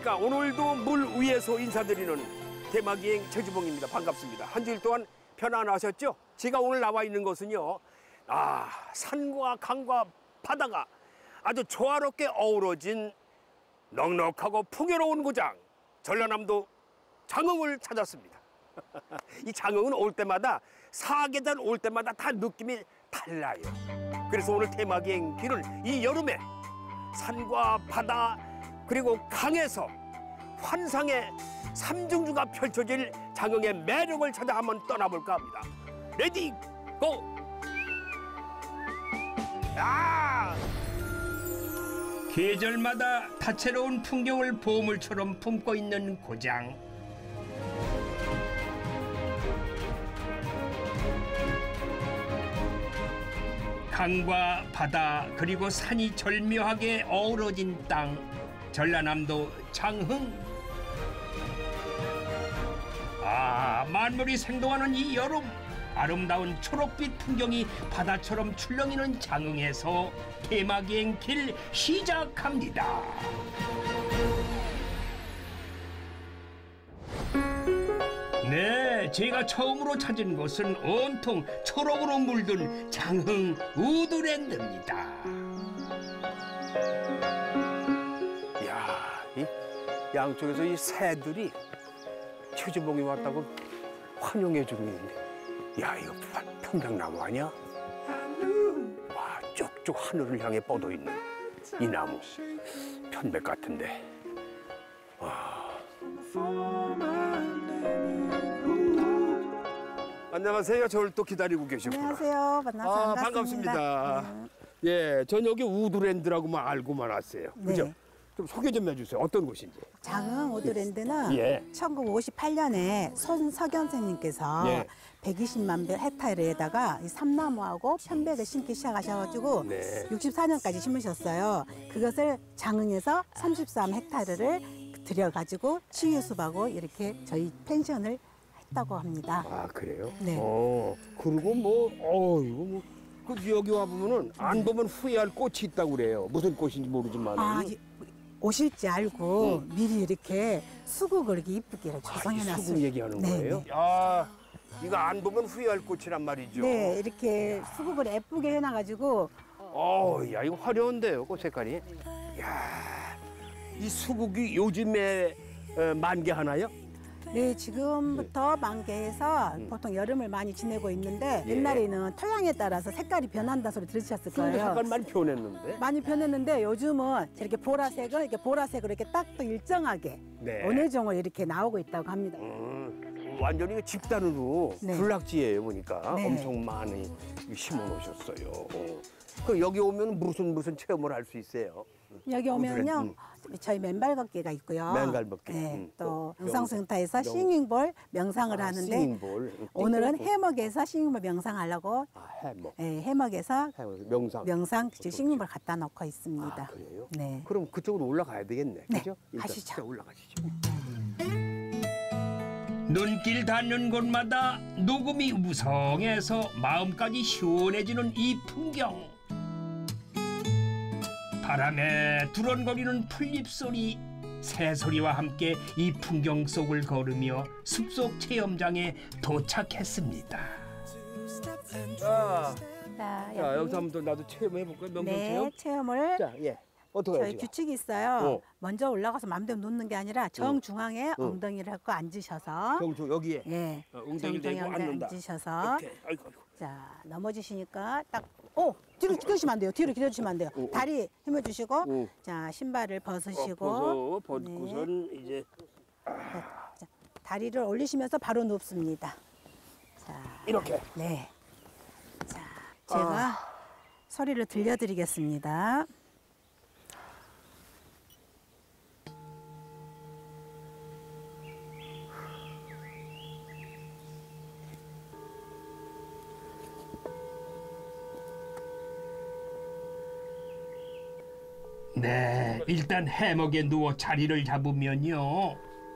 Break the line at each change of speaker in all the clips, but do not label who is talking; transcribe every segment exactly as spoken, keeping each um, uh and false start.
안녕하십니까. 오늘도 물 위에서 인사드리는 대마기행 최주봉입니다. 반갑습니다. 한 주일 동안 편안하셨죠? 제가 오늘 나와 있는 곳은요, 아, 산과 강과 바다가 아주 조화롭게 어우러진 넉넉하고 풍요로운 고장, 전라남도 장흥을 찾았습니다. 이 장흥은 올 때마다, 사계절 올 때마다 다 느낌이 달라요. 그래서 오늘 대마기행 길은 이 여름에 산과 바다 그리고 강에서 환상의 삼중주가 펼쳐질 장흥의 매력을 찾아 한번 떠나볼까 합니다. 레디 고! 야! 계절마다 다채로운 풍경을 보물처럼 품고 있는 고장. 강과 바다 그리고 산이 절묘하게 어우러진 땅, 전라남도 장흥. 아, 만물이 생동하는 이 여름, 아름다운 초록빛 풍경이 바다처럼 출렁이는 장흥에서 대마기행 길 시작합니다. 네, 제가 처음으로 찾은 곳은 온통 초록으로 물든 장흥 우드랜드입니다. 이야, 이 양쪽에서 이 새들이 최주봉이 왔다고 환영해주고 있는데, 야, 이거 평강나무 아니야? 와, 쭉쭉 하늘을 향해 뻗어있는 이 나무, 편백 같은데. 와. 안녕하세요. 저를 또 기다리고 계셨구나.
안녕하세요. 만나서
아,
반갑습니다.
반갑습니다. 네. 예, 전 여기 우드랜드라고만 알고만 왔어요. 그죠?
네.
좀 소개 좀 해주세요. 어떤 곳인지.
장흥 우드랜드는
예.
천구백오십팔 년에 손석연 선생님께서
예.
백이십만 평 헥타르에다가 이 삼나무하고 편백을 심기 시작하셔가지고
네.
육십사 년까지 심으셨어요. 그것을 장흥에서 삼십삼 헥타르를 들여가지고 치유숲하고 이렇게 저희 펜션을 했다고 합니다.
아, 그래요?
네.
어, 그리고 뭐, 어, 이거 뭐, 그 여기 와 보면은 안 보면 후회할 꽃이 있다고 그래요. 무슨 꽃인지 모르지만.
아, 이- 오실지 알고
음.
미리 이렇게 수국을 이렇게 이쁘게 조성해놨어요.
수국 얘기하는
네,
거예요?
네.
야, 이거 안 보면 후회할 꽃이란 말이죠.
네, 이렇게 수국을 예쁘게 해놔가지고
어, 야, 이거 화려한데요, 꽃 색깔이. 야, 이 수국이 요즘에 어, 만개하나요?
네, 지금부터 만개해서
음.
보통 여름을 많이 지내고 있는데
예.
옛날에는 토양에 따라서 색깔이 변한다 소리 들으셨을
근데
거예요.
색깔 많이 변했는데.
많이 변했는데 요즘은 이렇게 보라색은 이렇게 보라색으로 이렇게 딱 또 일정하게
네.
어느 종을 이렇게 나오고 있다고 합니다.
음, 완전히 그 집단으로
네.
군락지예요, 보니까.
네.
엄청 많이 심어 놓으셨어요. 어. 그 여기 오면 무슨 무슨 체험을 할 수 있어요?
여기 오면요,
음.
저희 맨발 걷기가 있고요.
맨발 걷기.
네,
음.
또
영-
영상센터에서
영-
싱잉볼 명상을
아,
하는데
싱잉볼.
오늘은
띵띵.
해먹에서 싱잉볼 명상하려고
아, 해먹.
네, 해먹에서
해먹. 명상.
명상 지금 싱잉볼 갖다 놓고 있습니다.
아, 그래요?
네.
그럼 그쪽으로 올라가야 되겠네.
네,
그죠? 일단
가시죠.
일단 올라가시죠. 눈길 닿는 곳마다 녹음이 우성해서 마음까지 시원해지는 이 풍경. 바람에 두런거리는 풀잎소리, 새소리와 함께 이 풍경 속을 걸으며 숲속 체험장에 도착했습니다. 자,
자,
자 여기서 한번 또 나도 체험해볼까요? 명상
네,
체험?
체험을
자, 예. 어떻게
저희
해야지?
규칙이 있어요.
어.
먼저 올라가서 마음대로 놓는 게 아니라 정중앙에
응.
엉덩이를 하고 앉으셔서
정주 여기에
예,
어, 엉덩이
정중앙에
대고 앉는다.
앉으셔서
이렇게. 아이고, 아이고.
자, 넘어지시니까 딱, 오! 뒤로 기대시면 안 돼요. 뒤로 기대시면 안 돼요.
오, 오.
다리 힘을 주시고,
오.
자, 신발을 벗으시고,
어, 벗어, 벗고선 이제
자, 다리를 올리시면서 바로 눕습니다. 자,
이렇게.
네. 자, 제가 소리를 들려드리겠습니다.
네, 일단 해먹에 누워 자리를 잡으면요.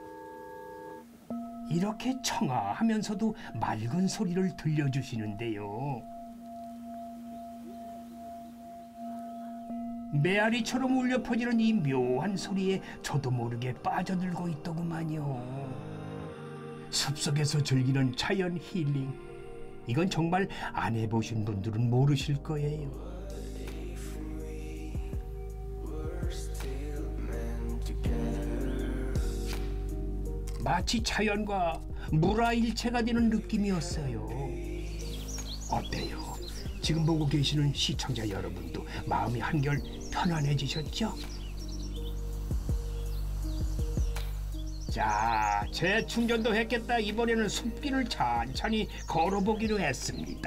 이렇게 청아하면서도 맑은 소리를 들려주시는데요. 메아리처럼 울려 퍼지는 이 묘한 소리에 저도 모르게 빠져들고 있더구만요. 숲속에서 즐기는 자연 힐링. 이건 정말 안 해보신 분들은 모르실 거예요. 마치 자연과 물화일체가 되는 느낌이었어요. 어때요? 지금 보고 계시는 시청자 여러분도 마음이 한결 편안해지셨죠? 자, 재충전도 했겠다. 이번에는 숲길을 천천히 걸어보기로 했습니다.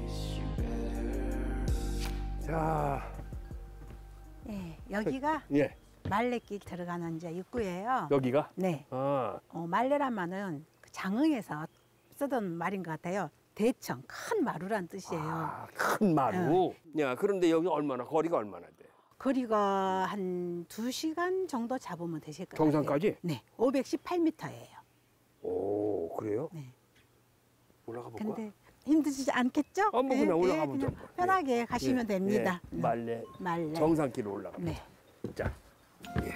자,
예, 여기가
예,
말레길 들어가는 이제 입구예요.
여기가?
네.
아,
어, 말레란 말은 그 장흥에서 쓰던 말인 것 같아요. 대청, 큰 마루란 뜻이에요.
아, 큰 마루. 야, 그런데 여기 얼마나 거리가 얼마나 돼?
거리가 한 두 시간 정도 잡으면 되실 거예요.
정상까지?
네, 오백십팔 미터예요.
오, 그래요?
네.
올라가 볼까?
근데 힘드시지 않겠죠?
어, 뭐 그냥 올라가 보죠.
그냥 편하게
예.
가시면
예,
됩니다.
예.
음.
말레,
말레.
정상길로 올라가.
네.
자, 예.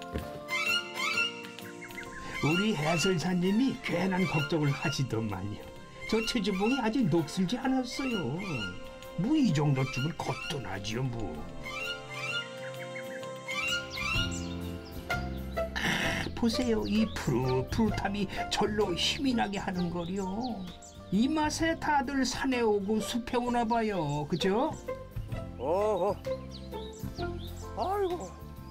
우리 해설사님이 괜한 걱정을 하시더만요. 저 최주봉이 아직 녹슬지 않았어요. 뭐 이 정도쯤은 거뜬하지요 뭐. 아, 보세요, 이 푸릇푸릇함이 절로 힘이 나게 하는 거요. 이 맛에 다들 산에 오고 숲에 오나 봐요, 그죠? 어허. 아이고.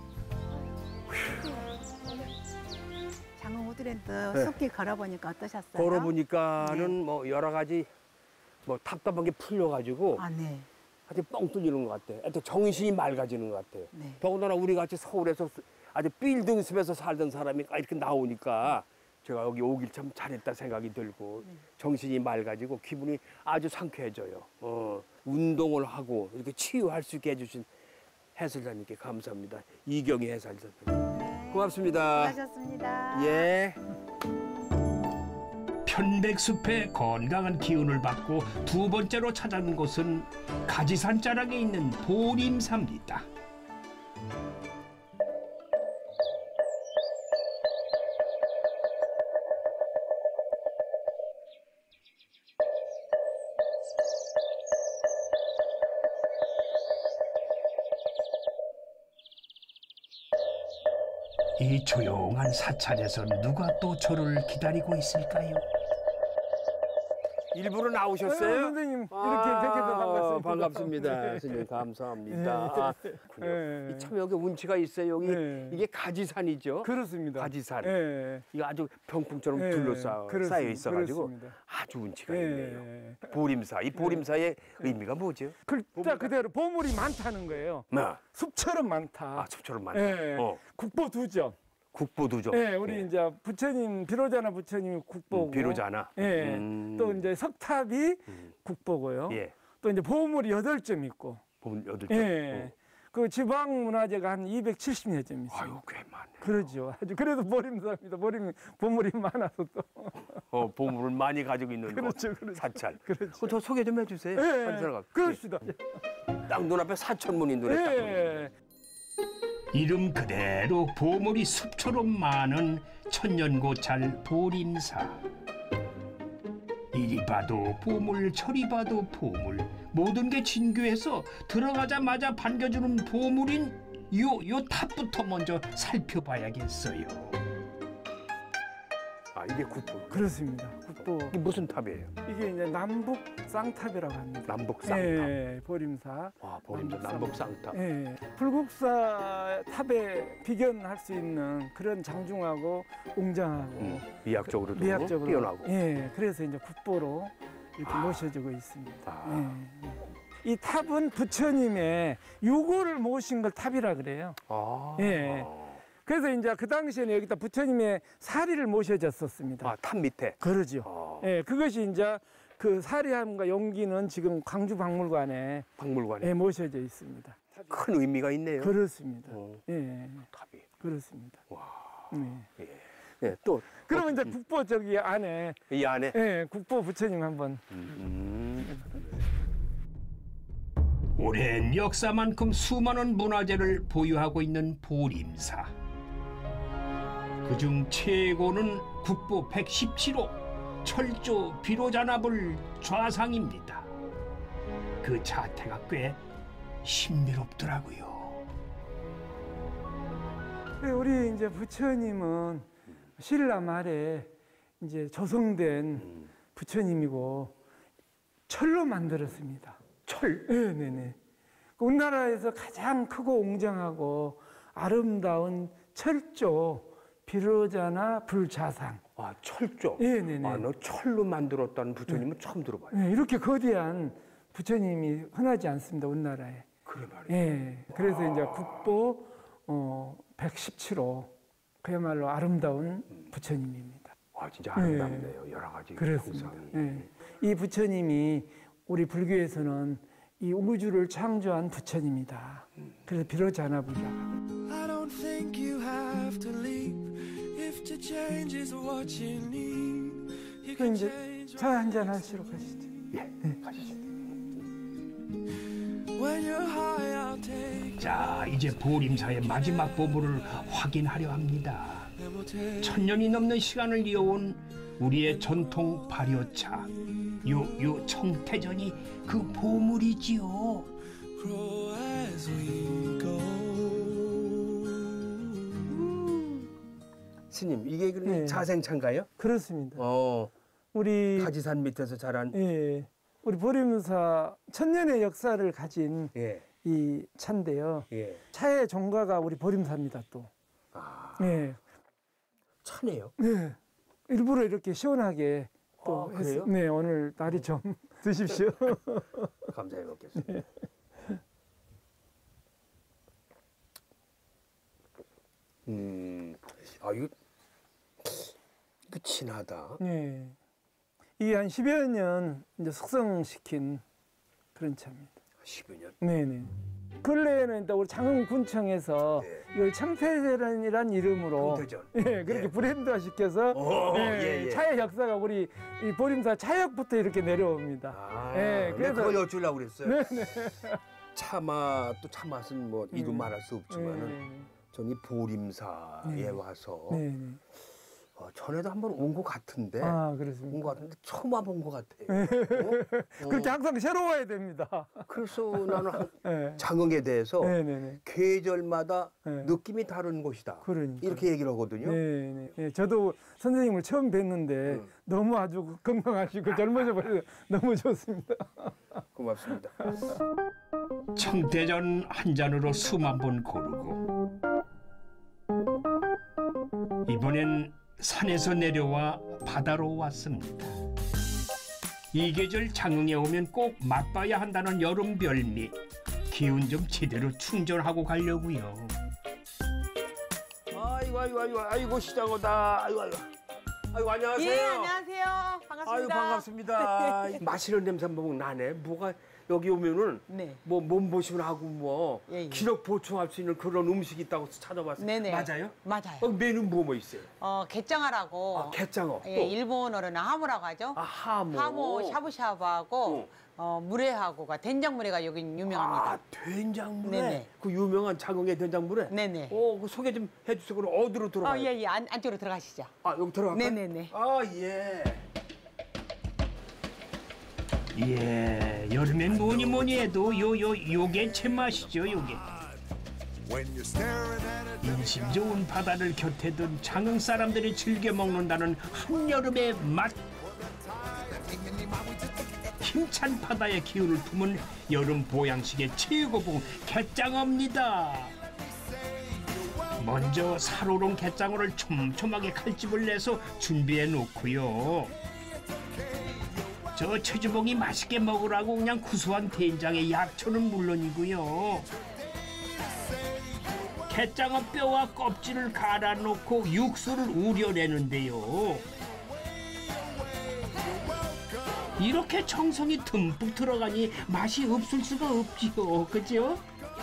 장흥 우드랜드
네.
숲길 걸어보니까 어떠셨어요?
걸어보니까는
네.
뭐 여러 가지 뭐 답답한 게 풀려가지고
아, 네.
아주 뻥 뚫리는 것 같아. 하여튼 정신이 맑아지는 것 같아요.
네.
더군다나 우리 같이 서울에서 아주 빌딩 숲에서 살던 사람이 이렇게 나오니까 제가 여기 오길 참 잘했다 생각이 들고
네.
정신이 맑아지고 기분이 아주 상쾌해져요. 어, 운동을 하고 이렇게 치유할 수 있게 해주신 해설자님께 감사합니다. 이경희 해설자님. 고맙습니다.
수고하셨습니다.
예. 편백숲의 건강한 기운을 받고 두 번째로 찾아간 곳은 가지산 자락에 있는 보림사입니다. 이 조용한 사찰에서 누가 또 저를 기다리고 있을까요? 일부러 나오셨어요?
네, 선생님 이렇게 뵙게도 반갑습니다.
반갑습니다.
네.
선생님 감사합니다. 아, 그래요.
네.
참 여기 운치가 있어요. 여기
네.
이게 가지산이죠.
그렇습니다.
가지산.
네.
이거 아주 병풍처럼
네,
둘러싸여
그렇습니다.
있어가지고
그렇습니다.
아주 운치가
네.
있네요. 보림사. 이 보림사의 의미가 뭐죠?
글자 그대로 보물이 많다는 거예요.
네.
숲처럼 많다.
아, 숲처럼 많다.
네.
어.
국보 두 점.
국보두죠.
네, 우리
예.
이제 부처님 비로자나 부처님이 국보고.
음, 비로자나.
예.
음.
또 이제 석탑이
음.
국보고요.
예.
또 이제 보물이 여덟 점 있고.
보면 여덟 점.
예. 그 지방 문화재가 한 이백칠십여 점 있어요.
아유, 꽤 많네.
그러죠. 아주 그래도 보림사입니다. 보림 보물이 많아서 또.
어, 보물을 많이 가지고 있는
그렇죠,
곳,
그렇죠.
사찰.
그렇죠.
어, 저 소개 좀 해주세요.
예.
빨리 들어가.
그럽시다.
딱 눈앞에 사천문이 눈에 딱 보이네.
예.
이름 그대로 보물이 숲처럼 많은 천년고찰 보림사. 이리 봐도 보물, 저리 봐도 보물. 모든 게 진교해서 들어가자마자 반겨주는 보물인 요, 요 탑부터 먼저 살펴봐야겠어요. 아, 이게 국보.
그렇습니다. 국보.
이게 무슨 탑이에요?
이게 이제 남북 쌍탑이라고 합니다.
남북 쌍탑.
예, 보림사.
와, 보림사 남북 쌍탑.
예, 불국사 탑에 비견할 수 있는 그런 장중하고 웅장하고
음, 미학적으로도
미학적으로
뛰어나고.
예, 그래서 이제 국보로 이렇게
아.
모셔지고 있습니다.
아.
예. 이 탑은 부처님의 유고를 모신 걸 탑이라 그래요.
아.
예. 그래서 이제 그 당시에는 여기다 부처님의 사리를 모셔졌었습니다.
아, 탑 밑에.
그러죠.
아,
예, 그것이 이제 그 사리함과 용기는 지금 광주박물관에
박물관에
예, 모셔져 있습니다.
큰 의미가 있네요.
그렇습니다.
어,
예,
탑이.
그렇습니다.
와.
네.
예. 예, 또
그러면 이제 국보 저기 안에
이 안에
예, 국보 부처님 한번
음. 오랜 역사만큼 수많은 문화재를 보유하고 있는 보림사. 그중 최고는 국보 백십칠 호 철조 비로자나불 좌상입니다. 그 자태가 꽤 신비롭더라고요.
우리 이제 부처님은 신라 말에 이제 조성된 부처님이고 철로 만들었습니다. 철? 네, 네, 네. 우리나라에서 가장 크고 웅장하고 아름다운 철조 비로자나 불좌상.
아, 철조?
네, 네, 네.
아, 너 철로 만들었다는 부처님은 처음 들어봐요.
네, 이렇게 거대한 부처님이 흔하지 않습니다, 우리나라에.
그래 말이에요.
네, 그래서 이제 국보 어, 백십칠 호 그야말로 아름다운 부처님입니다.
와, 진짜 아름답네요. 여러 가지
그렇습니다.
형상이.
네. 이 부처님이 우리 불교에서는 이 우주를 창조한 부처님이다. 그래서 비로자나불자가.
I don't think you have to leave if to change is what you need. You
그
can
이제
change
차 한잔 하시러 가시죠.
예, 가시죠.
when you're high. I'll take
자, 이제 보림사의 마지막 보물을 확인하려 합니다. 천년이 넘는 시간을 이어온 우리의 전통 발효차, 요요 청태전이 그 보물이지요.
grow as we go.
스님, 이게 그
네.
자생차인가요?
그렇습니다.
어,
우리
가지산 밑에서 자란.
예, 우리 보림사 천년의 역사를 가진
예,
이 차인데요.
예.
차의 종가가 우리 보림사입니다. 또.
아,
예,
차네요.
네. 일부러 이렇게 시원하게 또
아, 그래요?
했- 네, 오늘 날이 좀 드십시오.
감사해 먹겠습니다. 음, 아 이거 이거 진하다.
네. 이게 한 십여 년 이제 숙성시킨 그런 차입니다.
십여 년.
네네. 근래에는 또 우리 장흥군청에서
네.
이걸 청태전이란 이름으로
청태전.
예, 그렇게
예.
브랜드화 시켜서
오,
예,
예, 예.
차의 역사가 우리 이 보림사 차역부터 이렇게 내려옵니다.
아,
예,
그래서
그래서-
그거 여쭈려고 그랬어요.
네네.
차맛 또 차맛은 뭐 이루
음.
말할 수 없지만은 전 이 보림사에
네.
와서
네네.
어, 전에도 한번 온 것 같은데
아,
온
그렇습니다.
것 같은데 처음 와본 것 같아요. 어?
그렇게
어,
항상 새로워야 됩니다.
그래서 나는 한-
네.
장흥에 대해서
네네네.
계절마다
네.
느낌이 다른 곳이다.
그러니까.
이렇게 얘기를 하거든요.
네네. 예, 저도 선생님을 처음 뵀는데
음.
너무 아주 건강하시고 젊어져 버려서 너무 좋습니다.
고맙습니다. 청태전 한 잔으로 숨 한 번 고르고 이번엔 산에서 내려와 바다로 왔습니다. 이 계절 장흥에 오면 꼭 맛봐야 한다는 여름 별미. 기운 좀 제대로 충전하고 가려고요. 아이고 아이고 아이고 아이고 시장어다. 아이고 아이고. 아이고 안녕하세요.
예, 안녕하세요. 반갑습니다.
아유 반갑습니다. 마시는 냄새 한번 나네. 뭐가 여기 오면은
네.
뭐 몸보신하고 뭐
예, 예.
기력 보충할 수 있는 그런 음식이 있다고 찾아봤어요.
네네.
맞아요?
맞아요.
어, 메뉴 뭐 뭐 있어요?
어, 갯장어라고.
아, 갯장어.
예,
또.
일본어로는 하모라고 하죠.
아, 하모.
하모 샤브샤브하고 어, 물회하고가 된장물회가 여기 유명합니다.
아, 된장물회.
네네.
그 유명한 장흥의 된장물회.
네네.
어, 그 소개 좀 해주세요. 그럼 어디로 들어가요?
어, 예, 예. 안, 안쪽으로 들어가시죠.
아, 여기 들어갈까요?
네네네.
아, 예. 예, 여름엔 뭐니 뭐니 해도 요, 요, 요게 제맛이죠, 요게. 인심 좋은 바다를 곁에 둔 장흥 사람들이 즐겨 먹는다는 한여름의 맛. 힘찬 바다의 기운을 품은 여름 보양식의 최고봉 갯장어입니다. 먼저 살오른 갯장어를 촘촘하게 칼집을 내서 준비해 놓고요. 저 최주봉이 맛있게 먹으라고 그냥 구수한 된장에 약초는 물론이고요. 갯장어 뼈와 껍질을 갈아 놓고 육수를 우려내는데요. 이렇게 정성이 듬뿍 들어가니 맛이 없을 수가 없지요. 그죠?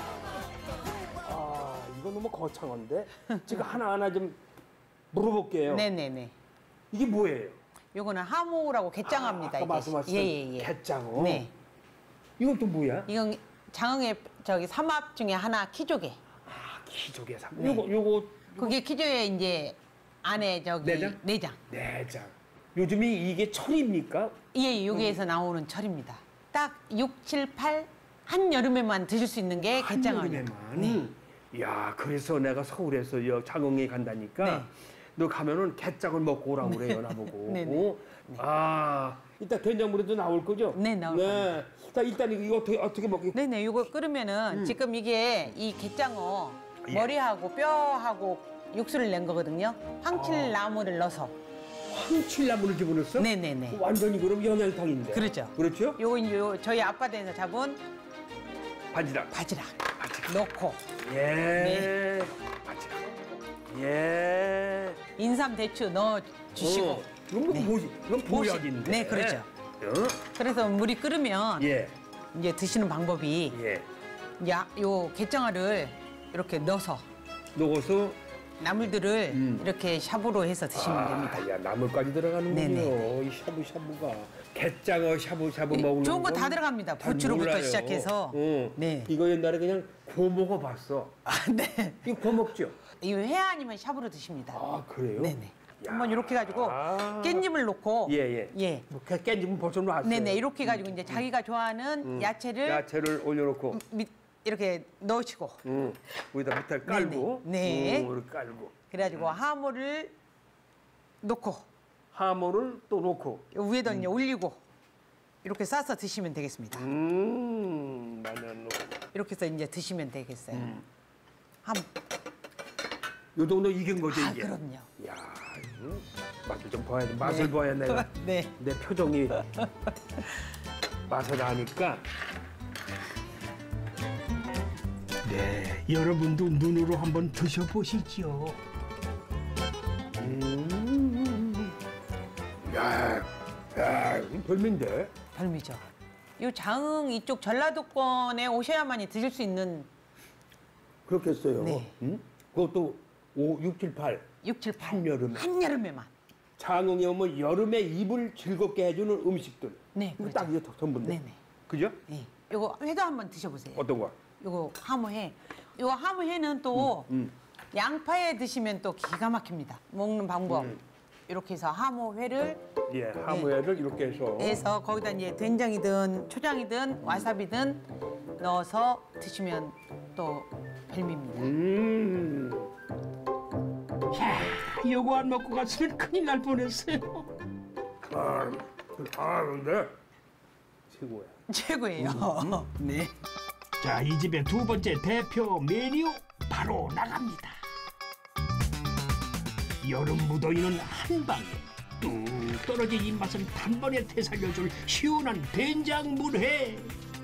아, 이거 너무 거창한데? 제가 하나하나 좀 물어볼게요.
네네네.
이게 뭐예요?
요거는 하모라고 갯장어입니다.
아까
이게.
말씀하셨던
예, 예, 예.
갯장어.
네.
이건 또 뭐야?
이건 장흥의 저기 삼합 중에 하나 키조개.
아, 키조개 삼.
네.
요거 요거
그게 키조개 이제 안에 저기
내장?
내장.
내장. 요즘이 이게 철입니까?
예, 여기에서 나오는 철입니다. 딱 육, 칠, 팔 한여름에만 드실 수 있는 게 게장어예요.
한여름에만. 야, 그래서 내가 서울에서 여 장흥에 간다니까
네.
너 가면은 게장을 먹고 오라고 그래요, 나보고.
네, 네.
어? 아, 이따 된장물에도 나올 거죠?
네, 나올
네. 자, 일단 이거 어떻게 어떻게 먹기?
네네, 이거 끓으면은 지금 이게 이 게장어
예.
머리하고 뼈하고 육수를 낸 거거든요. 황칠나무를 넣어서.
황칠나무를 집어넣었어?
네네네.
완전히 그럼 영양탕인데.
그렇죠.
그렇죠?
요건 요 저희 아빠한테서 잡은
바지락.
바지락
바지락.
넣고
예.
네.
바지락. 예.
인삼 대추 넣어 주시고.
어, 이건 뭐
네.
뭐지? 이건 보약인데.
네, 그렇죠.
어?
그래서 물이 끓으면
예.
이제 드시는 방법이
예.
야, 요 게장어를 이렇게 넣어서
녹아서
나물들을
음.
이렇게 샵으로 해서 드시면 됩니다.
아, 야, 나물까지 들어가는군요.
네네.
이 샤브샤브가 게장어 샤브샤브
이
먹는
좋은 거
건
다 들어갑니다.
잘
부추로부터
몰라요.
시작해서.
어.
네.
이거 옛날에 그냥 구워 먹어봤어.
아, 네.
이거 구워 먹죠?
이 회 아니면 샵으로 드십니다.
아, 그래요?
네네.
야.
한번 이렇게 가지고
아.
깻잎을 넣고
예, 예.
예.
뭐 깻- 깻잎은 벌써 놨어요.
네네. 이렇게 가지고 이제 자기가 좋아하는
음.
야채를
야채를 올려놓고
밑 이렇게 넣으시고
음. 여기다 밑에 깔고
네네. 네.
음, 이렇게 깔고
그래가지고 하모를 넣고
하모를 또 넣고
요 위에다 이제 올리고 이렇게 싸서 드시면 되겠습니다.
음, 마늘 넣고
이렇게 해서 이제 드시면 되겠어요.
음.
함.
요 정도 익은 거죠
아,
이게.
그럼요.
야, 음, 맛을 좀 봐야 돼. 맛을 봐야 내가
네.
내 표정이 맛을 아니까.
네, 여러분도 눈으로 한번 드셔보시죠.
음, 야, 야, 이거 별미인데.
별미죠. 이 장흥 이쪽 전라도권에 오셔야만이 드실 수 있는
그렇겠어요.
네.
응? 그것도 오, 육, 칠, 팔.
육, 칠, 팔.
한여름에.
한여름에만.
장흥에 오면 여름에 입을 즐겁게 해주는 음식들.
네,
이거
그렇죠.
딱 이게 전부인데.
네네.
그죠?
네. 이거 회도 한번 드셔보세요.
어떤 거?
이거 하모회. 이거 하모회는 또
음.
양파에 드시면 또 기가 막힙니다. 먹는 방법.
음.
이렇게 해서 하모회를
예, 하모회를 이렇게 해서.
해서 거기다 이제 된장이든 초장이든 와사비든 넣어서 드시면 또 별미입니다.
음.
야, 요거 안 먹고 갔으면 큰일 날 뻔했어요.
아, 아, 근데 최고야.
최고예요. 네.
자, 이 집의 두 번째 대표 메뉴 바로 나갑니다. 여름 무더위는 한 방에 뚝 떨어진 입맛을 단번에 되살려줄 시원한 된장물회.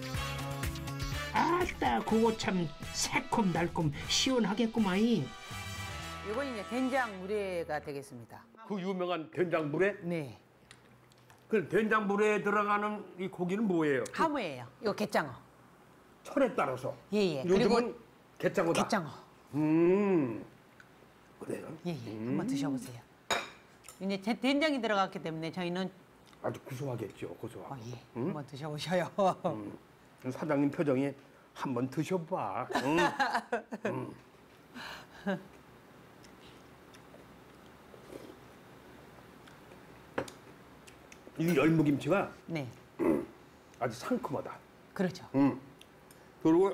아따, 그거 참 새콤달콤 시원하겠구만.
이건 이제 된장 물회가 되겠습니다.
그 유명한 된장물에
네.
그 된장물에 들어가는 이 고기는 뭐예요?
하모예요. 이거 게장어.
철에 따라서.
예예.
요즘은
그리고
게장어다.
게장어.
음. 그래요?
예예. 한번 드셔보세요. 이제 제 된장이 들어갔기 때문에 저희는
아주 구수하겠죠, 고소하고.
어, 예.
음?
한번 드셔보셔요.
음. 사장님 표정이 한번 드셔봐. 음. 음. 이 열무김치가
네.
아주 상큼하다.
그렇죠.
음. 그리고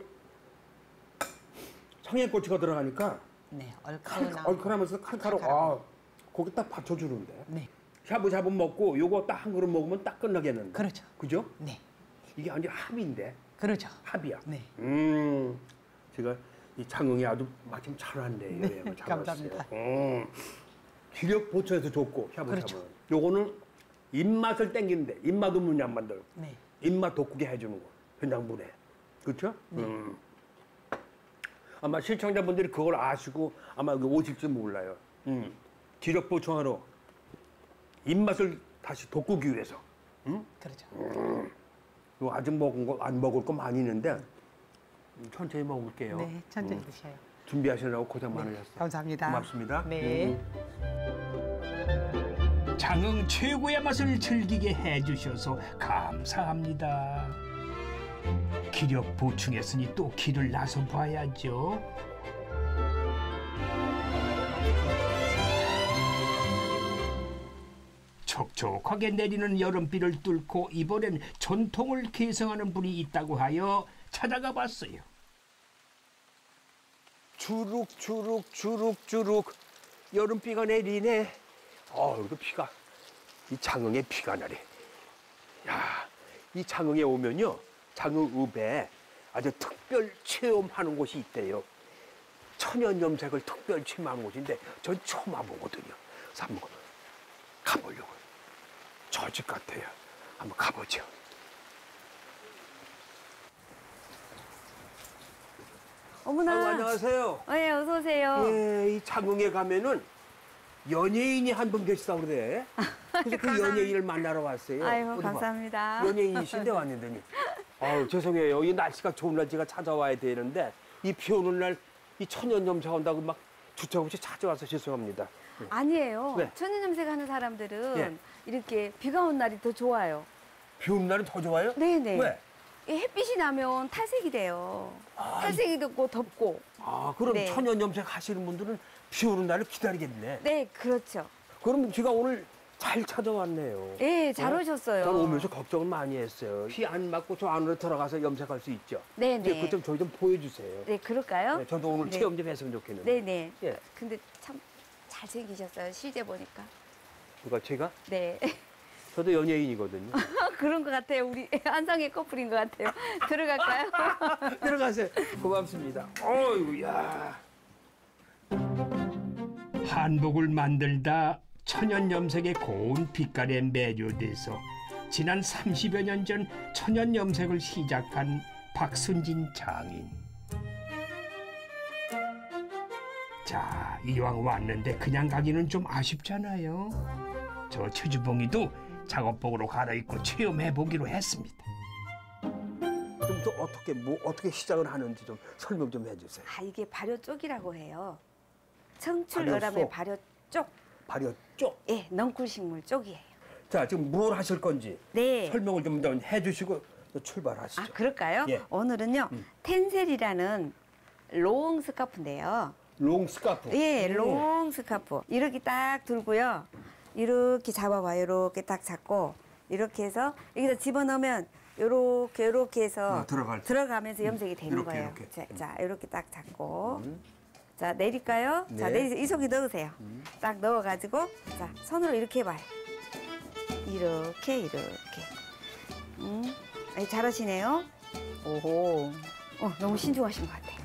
청양고추가 들어가니까
네. 얼큰하고.
얼큰하면서 칼칼하고 아, 고기 딱 받쳐주는데.
네.
샤브샤브 먹고 요거 딱 한 그릇 먹으면 딱 끝나겠는데.
그렇죠.
그죠?
네.
이게 완전 합인데.
그렇죠.
합이야.
네.
음. 제가 이 장흥이 아주 마침 잘 왔네요.
네,
여행을 잘
감사합니다.
왔어요. 음. 기력 보충에도 좋고 샤브샤브.
그렇죠.
요거는 입맛을 땡기는데 입맛 없는 양 만들.
네.
입맛 돋구게 해주는 거. 된장물에. 그렇죠?
네.
음. 아마 시청자분들이 그걸 아시고 아마 여기 오실지 몰라요. 음. 기력 보충하러 입맛을 다시 돋구기 위해서. 음?
그렇죠.
이거 아직 먹은 거 안 먹을 거 많이 있는데 음, 천천히 먹을게요.
네. 천천히
음.
드셔요.
준비하시느라고 고생 많으셨어요.
감사합니다.
고맙습니다.
네.
음.
장흥 최고의 맛을 즐기게 해주셔서 감사합니다. 기력 보충했으니 또 길을 나서 봐야죠. 촉촉하게 내리는 여름비를 뚫고 이번엔 전통을 계승하는 분이 있다고 하여 찾아가 봤어요.
주룩주룩 주룩주룩 여름비가 내리네. 어, 이거 비가 이 장흥에 비가 나네. 야, 이 장흥에 오면요, 장흥읍에 아주 특별 체험하는 곳이 있대요. 천연 염색을 특별 체험하는 곳인데 전 처음 와보거든요. 그래서 한번 가보려고. 저 집 같아요. 한번 가보죠.
어머나.
아이고, 안녕하세요.
네, 어서 오세요.
예, 이 장흥에 가면은 연예인이 한 분 계시다고 그래. 그래서 그 연예인을 만나러 왔어요.
아이고,
어디 봐.
감사합니다.
연예인이신데 왔는데니. 아유, 죄송해요. 이 날씨가 좋은 날 제가 찾아와야 되는데 이 비 오는 날 이 천연 염색 한다고 막 주차 없이 찾아와서 죄송합니다.
아니에요.
네.
천연 염색하는 사람들은
예.
이렇게 비가 온 날이 더 좋아요.
비 오는 날은 더 좋아요?
네네.
왜?
이 햇빛이 나면 탈색이 돼요.
아,
탈색이 됐고 덥고.
아, 그럼
네.
천연 염색 하시는 분들은 비 오는 날을 기다리겠네.
네, 그렇죠.
그럼 제가 오늘 잘 찾아왔네요.
네, 잘
어?
오셨어요.
난 오면서 걱정을 많이 했어요. 비 안 맞고 저 안으로 들어가서 염색할 수 있죠?
네네.
그좀 저희 좀 보여주세요.
네, 그럴까요?
네, 저도 오늘
네.
체험 좀 했으면 좋겠는데.
네네.
예.
근데 참 잘생기셨어요. 실제 보니까.
누가 제가?
네.
저도 연예인이거든요.
그런 것 같아요. 우리 한상의 커플인 것 같아요. 들어갈까요?
들어가세요. 고맙습니다. 어이구, 야.
한복을 만들다 천연 염색의 고운 빛깔에 매료돼서 지난 삼십여 년 전 천연 염색을 시작한 박순진 장인. 자, 이왕 왔는데 그냥 가기는 좀 아쉽잖아요. 저 최주봉이도 작업복으로 갈아입고 체험해보기로 했습니다.
좀 더 어떻게 뭐 어떻게 시작을 하는지 좀 설명 좀 해주세요.
아, 이게 발효 쪽이라고 해요. 청출
발효
어람의
쪽?
발효 쪽.
발효 쪽.
예, 넝쿨식물 쪽이에요.
자, 지금 뭘 하실 건지
네.
설명을 좀 더 해주시고 또 출발하시죠.
아, 그럴까요?
예.
오늘은요, 텐셀이라는 롱 스카프인데요.
롱 스카프.
예,
음.
롱 스카프. 이렇게 딱 들고요. 이렇게 잡아봐요. 이렇게 딱 잡고, 이렇게 해서 여기다 집어넣으면 요렇게, 요렇게 해서
어, 들어갈 때.
들어가면서 염색이 되는
이렇게,
거예요.
이렇게.
자, 자, 이렇게 딱 잡고. 자, 내릴까요? 자,
네.
내리, 이 속에 넣으세요. 딱 넣어가지고, 자, 손으로 이렇게 해봐요. 이렇게, 이렇게. 음, 아이, 잘하시네요. 오호. 어, 너무 신중하신 것 같아요.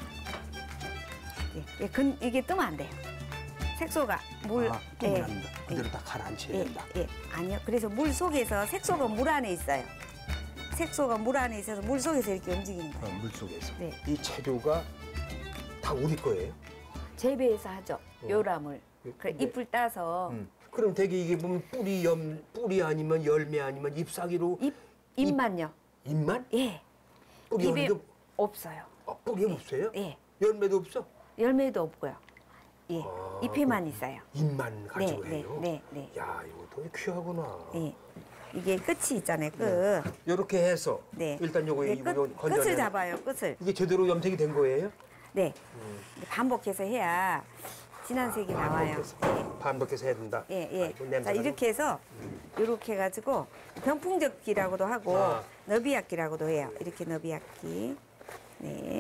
예, 예, 근, 이게 뜨면 안 돼요. 색소가 물.
아, 뜨면 안 된다. 그대로 딱 가라앉혀야
예,
된다.
예, 아니요. 그래서 물 속에서 색소가 물 안에 있어요. 색소가 물 안에 있어서 물 속에서 이렇게 움직이는
어,
거예요.
물 속에서.
네.
이 재료가 다 우리 거예요?
재배해서 하죠. 요람을. 그래,
근데-
잎을 따서
음. 그럼 되게 이게 보면 뿌리 염 뿌리 아니면 열매 아니면 잎사귀로
잎 잎만요.
잎만?
예.
뿌리
잎이
열매도
없어요.
어, 뿌리 없어요?
예.
열매도 없어?
열매도 없고요. 예.
아,
잎에만 있어요.
잎만 가지고
네,
해요?
네, 네,
야, 이거 되게 귀하구나.
예. 이게 끝이 있잖아요. 끝.
이렇게 해서
네.
일단 요거
네,
이거
끝,
건져내.
끝을 잡아요. 끝을.
이게 제대로 염색이 된 거예요?
네. 반복해서 해야 진한 색이 나와요.
반복해서, 반복해서 해야 된다.
예, 예.
아이고,
자,
냄새가
이렇게 해서 이렇게 해가지고 병풍접기라고도 하고
아.
너비약기라고도 해요. 이렇게 너비약기. 네.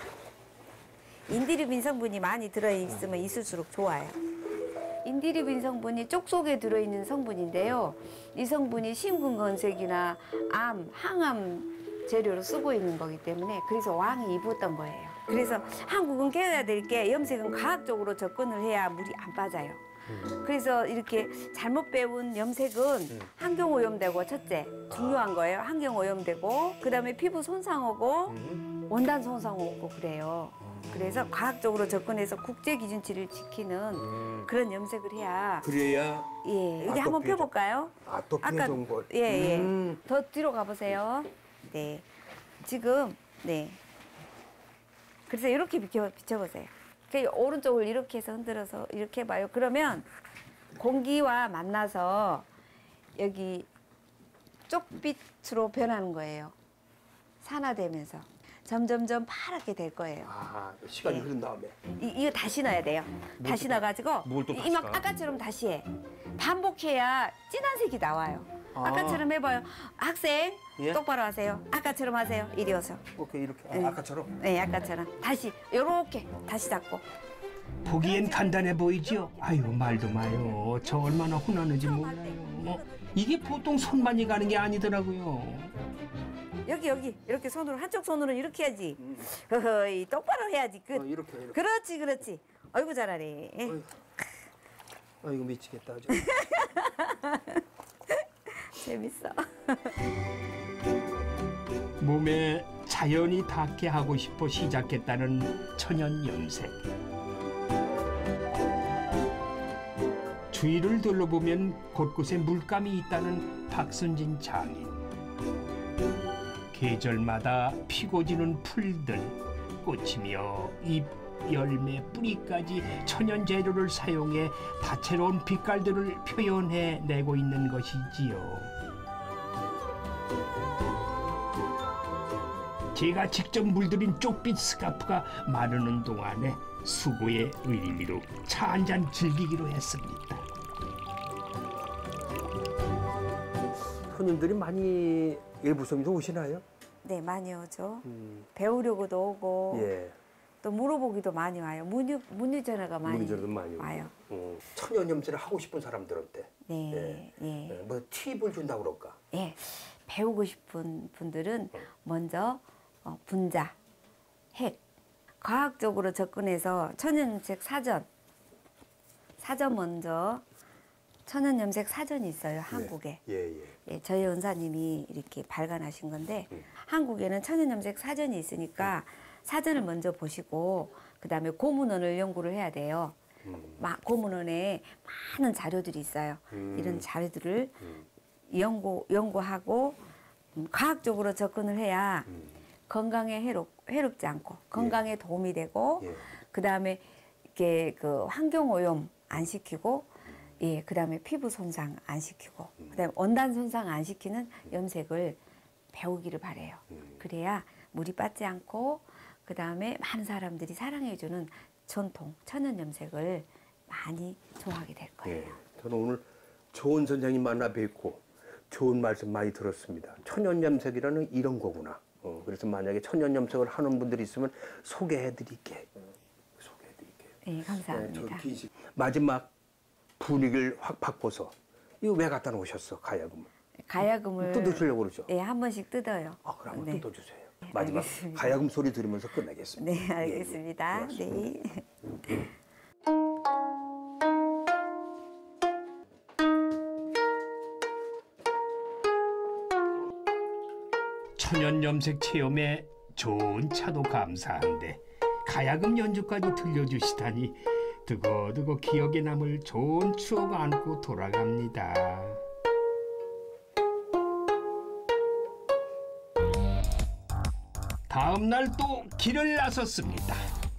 인디리빈 성분이 많이 들어있으면 있을수록 좋아요. 인디리빈 성분이 쪽 속에 들어있는 성분인데요. 이 성분이 심근건색이나 암, 항암 재료로 쓰고 있는 거기 때문에 그래서 왕이 입었던 거예요. 그래서 한국은 깨어야 될 게 염색은 과학적으로 접근을 해야 물이 안 빠져요. 그래서 이렇게 잘못 배운 염색은 환경오염되고 첫째 중요한 거예요. 환경오염되고 그다음에 피부 손상 오고 원단 손상 오고 그래요. 그래서 과학적으로 접근해서 국제 기준치를 지키는 그런 염색을 해야
그래야
예, 여기
아,
한번
또 피해자-
펴볼까요?
아, 또 피해 좋은 걸.
예, 예.
음.
더 뒤로 가보세요. 네. 지금, 네. 그래서 이렇게 비춰, 비춰보세요. 그 오른쪽을 이렇게 해서 흔들어서 이렇게 해봐요. 그러면 공기와 만나서 여기 쪽빛으로 변하는 거예요. 산화되면서 점점점 파랗게 될 거예요.
아, 시간이
네.
흐른 다음에.
이, 이거 다시 넣어야 돼요. 다시 넣어가지고
뭘 또 다시
이막
넣어요?
아까처럼 다시 해. 반복해야 진한 색이 나와요.
아.
아까처럼 해봐요. 학생
예?
똑바로 하세요. 아까처럼 하세요. 이리 오서.
오케이, 이렇게. 아,
네.
아까처럼.
네, 아까처럼 다시 요렇게 다시 잡고.
보기엔 간단해 보이죠? 아유 말도 마요. 저 얼마나 혼나는지 몰라요. 이게 보통 손만이 가는 게 아니더라고요.
여기 여기 이렇게 손으로 한쪽 손으로 이렇게 해야지. 허허이 똑바로 해야지. 그,
어, 이렇게, 이렇게.
그렇지 그렇지. 아이고 잘하네.
어휴. 아이고, 미치겠다. 아주.
재밌어.
몸에 자연이 닿게 하고 싶어 시작했다는 천연 염색. 주위를 둘러보면 곳곳에 물감이 있다는 박순진 장인. 계절마다 피고 지는 풀들, 꽃이며 잎, 열매, 뿌리까지 천연 재료를 사용해 다채로운 빛깔들을 표현해 내고 있는 것이지요. 제가 직접 물들인 쪽빛 스카프가 마르는 동안에 수고의 의미로 차 한 잔 즐기기로 했습니다.
손님들이 많이 일부성도 오시나요?
네 많이 오죠.
음,
배우려고도 오고
예.
또 물어보기도 많이 와요. 문의 문의 전화가 많이
문의전화도 많이 오고.
와요.
어, 천연 염색을 하고 싶은 사람들한테
네,
예.
예,
예, 뭐 팁을 준다고 그럴까?
예. 배우고 싶은 분들은 먼저 어, 분자, 핵, 과학적으로 접근해서 천연염색 사전, 사전 먼저 천연염색 사전이 있어요 한국에.
예, 예.
예, 저희 은사님이 이렇게 발간하신 건데
음.
한국에는 천연염색 사전이 있으니까 사전을 먼저 보시고 그 다음에 고문원을 연구를 해야 돼요.
음.
마, 고문원에 많은 자료들이 있어요.
음.
이런 자료들을
음.
연구 연구하고 음, 과학적으로 접근을 해야
음.
건강에 해롭 해롭지 않고 건강에 도움이 되고
예.
그 다음에 이렇게 그 환경 오염 안 시키고 예, 그 다음에 피부 손상 안 시키고 그 다음에 원단 손상 안 시키는 염색을 배우기를 바래요.
음.
그래야 물이 빠지지 않고 그 다음에 많은 사람들이 사랑해주는 전통 천연 염색을 많이 좋아하게 될 거예요.
예. 저는 오늘 좋은 선생님 만나 뵙고 좋은 말씀 많이 들었습니다. 천연 염색이라는 이런 거구나. 어, 그래서 만약에 천연 염색을 하는 분들이 있으면 소개해드릴게. 소개해드릴게요.
예, 감사합니다.
네, 저 마지막 분위기를 확 바꿔서 이거 왜 갖다 놓으셨어 가야금을?
가야금을
뜯으시려고 그러죠?
예, 한 번씩 뜯어요.
아, 그럼 한번
네.
뜯어주세요.
네,
마지막
알겠습니다.
가야금 소리 들으면서 끝내겠습니다.
네, 알겠습니다.
예, 예.
네.
천연 염색 체험에 좋은 차도 감사한데 가야금 연주까지 들려주시다니 두고두고 기억에 남을 좋은 추억 안고 돌아갑니다. 다음 날 또 길을 나섰습니다.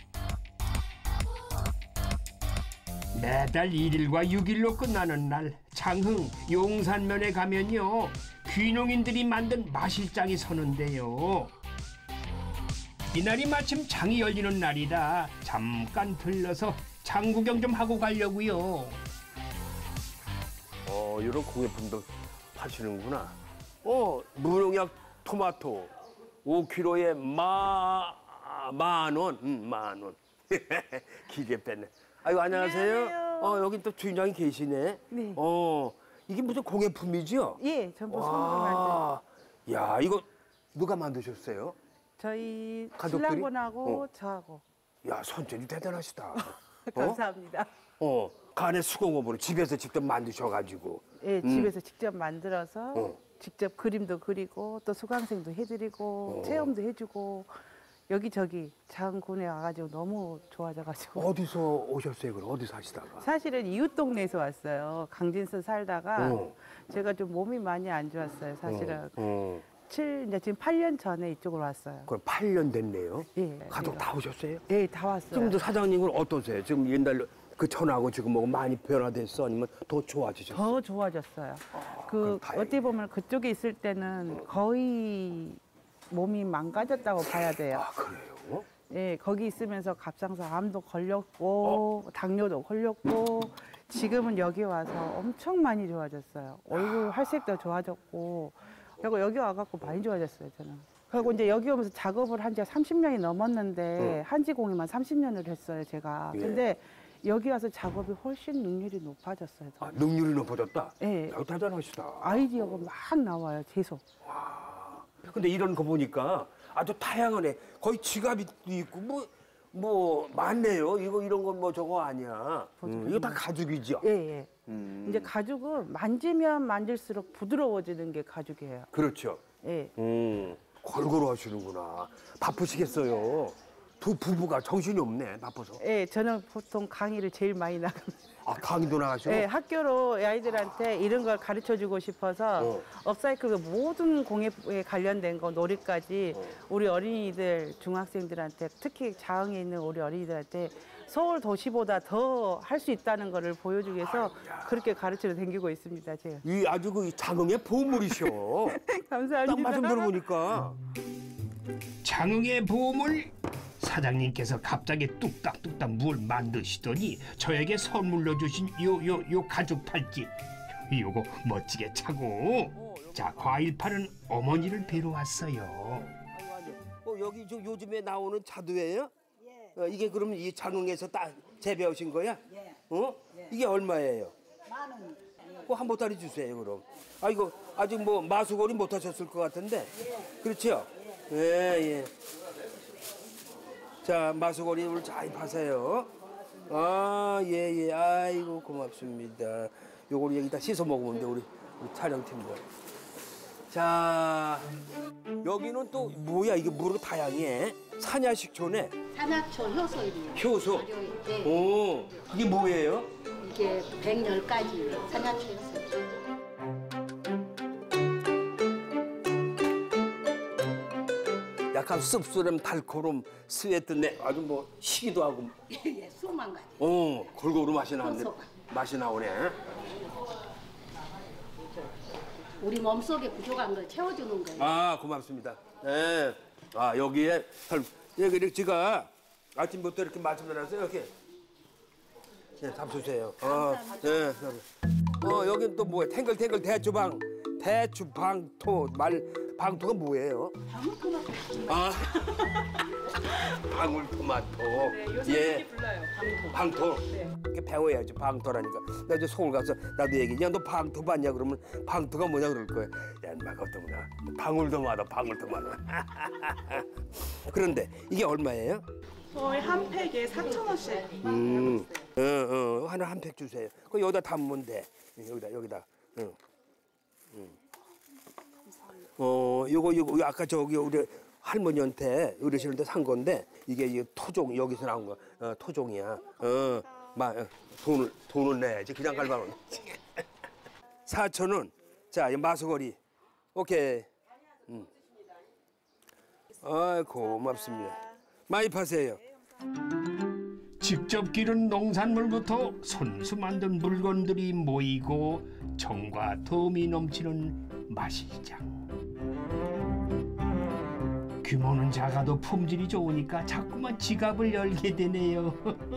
매달 일 일과 육 일로 끝나는 날 장흥 용산면에 가면요 귀농인들이 만든 마실장이 서는데요. 이날이 마침 장이 열리는 날이라 잠깐 들러서 장 구경 좀 하고 가려고요.
어, 이런 공예품도 파시는구나. 어, 무농약 토마토 오 킬로그램에 마, 만 원. 음, 만 원. 길게 뺐네. 아이고, 안녕하세요.
안녕하세요.
어, 여기 또 주인장이 계시네.
네.
어, 이게 무슨 공예품이죠?
예, 전부 손으로 만든.
와, 야, 이거 누가 만드셨어요?
저희
가족들이?
신랑분하고
어.
저하고.
야, 손재주 대단하시다.
감사합니다.
어, 간의 수공업으로 집에서 직접 만드셔가지고.
예,
음.
집에서 직접 만들어서
어.
직접 그림도 그리고 또 수강생도 해드리고
어.
체험도 해주고 여기저기 장군에 와가지고 너무 좋아져가지고.
어디서 오셨어요, 그럼? 어디서 하시다가?
사실은 이웃 동네에서 왔어요. 강진서 살다가
어.
제가 좀 몸이 많이 안 좋았어요. 사실은
어, 어.
칠 이제 지금 팔 년 전에 이쪽으로 왔어요.
그럼 팔 년 됐네요.
예,
가족
예.
다 오셨어요?
예, 다 왔어요.
지금도 사장님은 어떠세요? 지금 옛날 그 전하고 지금 뭐 많이 변화됐어? 아니면 더 좋아지셨어요?
더 좋아졌어요.
그럼
그
다행이네.
어떻게 보면 그쪽에 있을 때는 거의 몸이 망가졌다고 봐야 돼요.
아, 그래요?
예, 거기 있으면서 갑상선 암도 걸렸고 당뇨도 걸렸고 지금은 여기 와서 엄청 많이 좋아졌어요. 얼굴 활색도 좋아졌고 그리고 여기 와갖고 많이 좋아졌어요, 저는. 그리고 이제 여기 오면서 작업을 한 지가 삼십 년이 넘었는데 한지공예만 삼십 년을 했어요, 제가.
예.
근데 여기 와서 작업이 훨씬 능률이 높아졌어요.
아,
저는.
능률이 높아졌다?
예.
야, 대단하시다.
아이디어가 막 나와요, 계속.
근데 이런 거 보니까 아주 다양하네. 거의 지갑이 있고 뭐, 뭐 많네요. 이거 이런 건 뭐 저거 아니야. 음, 이거 다 가죽이죠?
예, 예.
음,
이제 가죽은 만지면 만질수록 부드러워지는 게 가죽이에요.
그렇죠.
예.
음, 골고루 하시는구나. 바쁘시겠어요. 두 부부가 정신이 없네, 바빠서.
예, 저는 보통 강의를 제일 많이 나갑니다.
아, 강의도 나가시고?
예, 학교로 아이들한테 이런 걸 가르쳐 주고 싶어서
어.
업사이클 모든 공예에 관련된 거 놀이까지
어.
우리 어린이들, 중학생들한테 특히 자흥에 있는 우리 어린이들한테 서울 도시보다 더 할 수 있다는 거를 보여주기 위해서 그렇게 가르치러 다니고 있습니다, 제가.
이 아주 그 장흥의 보물이셔. 딱
감사합니다.
말씀 들어보니까.
장흥의 보물. 사장님께서 갑자기 뚝딱뚝딱 뭘 만드시더니 저에게 선물로 주신 요 요 요 가죽 팔찌. 요거 멋지게 차고. 자, 과일 파는 어머니를 뵈러 왔어요.
어, 여기 저 요즘에 나오는 자두예요? 예. 어, 이게 그러면 이 장흥에서 딱 재배하신 거야? 예. 어? 예. 이게 얼마예요? 만 원. 그거 한 보따리 주세요, 그럼. 아, 이거 아직 뭐 마수거리 못 하셨을 것 같은데. 예. 그렇죠? 예, 예. 자, 마수거리를 잘 파세요. 아, 예, 예. 아이고, 고맙습니다. 요걸 여기다 씻어 먹으면 돼, 우리, 우리 촬영팀들. 자, 여기는 또 뭐야? 이게 뭐가 다양해? 산야식초네?
산야초 효소입니다.
효소?
네.
오, 이게 뭐예요?
이게 백십 가지 산야초 효소.
약간 씁쓸함, 달콤함, 스웨트 내 아주 뭐 시기도 하고.
예, 수만 가지.
어, 골고루 맛이 나네.
효소.
맛이 나오네.
우리 몸속에 부족한 걸 채워주는 거예요.
아, 고맙습니다. 예. 아, 여기에 설 여기 이렇게 제가 아침부터 이렇게 말씀드렸어요. 이렇게. 예, 잡수세요. 아, 예. 어, 여긴 또 뭐야? 탱글탱글 대추방, 대추방토 말 방토가 뭐예요?
방울토마토.
아, 방울토마토.
네, 요새
예.
이렇게 불러요. 방토.
방토.
네.
이렇게 배워야지 방토라니까. 나 이제 서울 가서 나도 얘기. 야, 너 방토 봤냐? 그러면 방토가 뭐냐 그럴 거야. 야, 인마 그것도구나. 방울토마토, 방울토마토. 그런데 이게 얼마예요?
저희 한 팩에 사천 원씩.
음, 어, 어, 하나 한 팩 주세요. 그 여기다 담으면 돼. 여기다, 여기다. 응. 응. 어, 요거, 요거, 아까 저기 우리 할머니한테 어르신한테 산 건데 이게 이 토종 여기서 나온 거, 어, 토종이야. 어, 마, 어, 돈을 돈을 내야지. 그냥 갈바로. 사천 원. 자, 이 마수거리. 오케이. 음. 아, 고맙습니다. 많이 파세요.
직접 기른 농산물부터 손수 만든 물건들이 모이고 정과 덤이 넘치는 마실장. 규모는 작아도 품질이 좋으니까 자꾸만 지갑을 열게 되네요.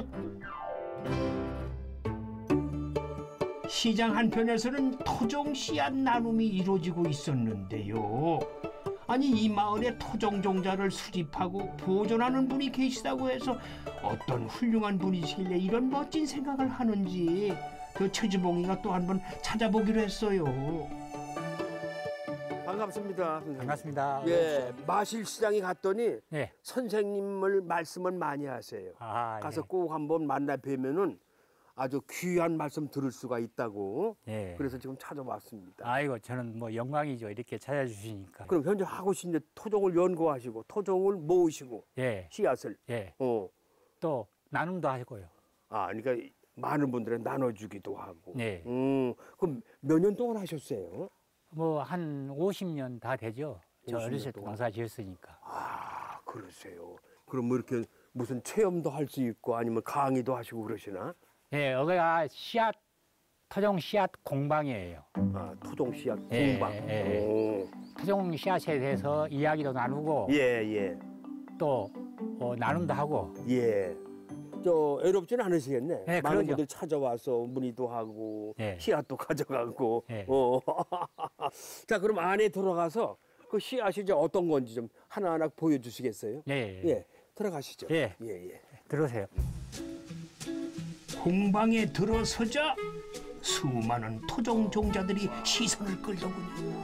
시장 한편에서는 토종 씨앗 나눔이 이루어지고 있었는데요. 아니, 이 마을에 토종 종자를 수집하고 보존하는 분이 계시다고 해서 어떤 훌륭한 분이시길래 이런 멋진 생각을 하는지 그 최주봉이가 또 한 번 찾아보기로 했어요.
반갑습니다. 선생님.
반갑습니다.
예, 마실시장에 갔더니
네.
선생님을 말씀을 많이 하세요.
아,
가서
예.
꼭 한번 만나 뵈면은 아주 귀한 말씀 들을 수가 있다고.
예.
그래서 지금 찾아왔습니다.
아이고, 저는 뭐 영광이죠. 이렇게 찾아주시니까.
그럼 현재 하고 계신 토종을 연구하시고 토종을 모으시고
예.
씨앗을.
예.
어.
또 나눔도 하고요.
아, 그러니까 많은 분들에 나눠주기도 하고.
네.
음, 그럼 몇 년 동안 하셨어요?
뭐 한 오십 년 다 되죠. 저
오십 년
어렸을 때
동안?
농사 지었으니까.
아, 그러세요. 그럼 뭐 이렇게 무슨 체험도 할 수 있고 아니면 강의도 하시고 그러시나?
예, 여기가 씨앗, 토종 씨앗 공방이에요.
아, 토종 씨앗
예,
공방.
예.
오.
토종 씨앗에 대해서 이야기도 나누고
예, 예.
또 어, 나눔도 하고
예. 저 외롭지는 않으시겠네.
네,
많은
그러죠.
분들 찾아와서 문의도 하고
예.
씨앗도 가져가고.
예.
어. 자, 그럼 안에 들어가서 그 씨앗이 이제 어떤 건지 좀 하나하나 보여주시겠어요?
예.
예. 들어가시죠.
예.
예, 예.
들으세요.
공방에 들어서자 수많은 토종 종자들이 시선을 끌더군요.